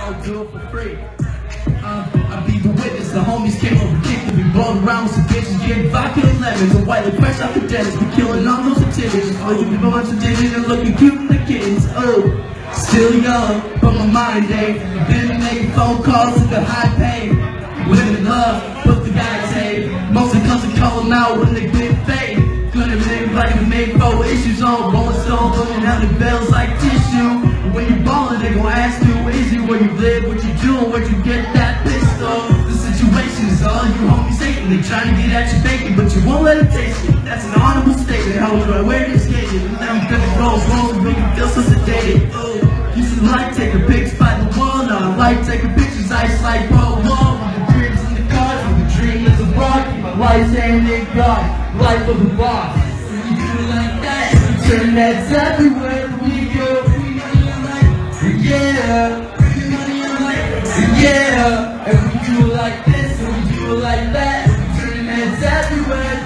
I'll do it for free. I be the witness, the homies came over kicked. We blowing around with some bitches, getting vodka and lemons, and white like fresh off the dentist. We killing all those activities. Oh, you be going to dinner and looking cute in the kittens. Oh, still young, but my mind ain't. Been making phone calls to the high pay. Women love, but the guys hate. Mostly cause they call them out when they get fake. Gonna make like we made 4 issues on Rolling Stone, looking at the bells like tissue. When you ballin', they gon' ask you, is you where you live, what you doing, where'd you get that pistol? The situation is all you homies hating. They trying to get at your bacon, but you won't let it taste it. That's an honorable statement. How was I wearing this skating? Now I'm gonna roll wrong, make me feel so sedated. Used to like taking pics by the wall, now I like taking pictures, ice like Pro Wall. With the cribs in the cars, with the dream is abroad. Keep my life saying in God, life of the boss. When you do it like that, you turn heads everywhere we go. Yeah, yeah, and we do it like this, and we do it like that. We turn heads everywhere.